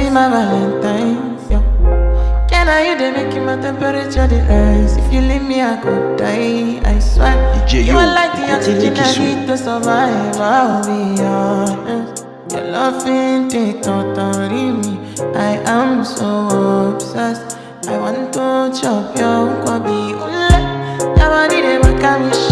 be my Valentine's, yeah. Can I you they making my temperature the rise? If you leave me, I could die. I swear. DJ You Yo, are like the Kotini oxygen I Kisu. need to survive. I'll be honest. Your love ain't it totally me. I am so obsessed. I want to chop your kwabi. Your body they make me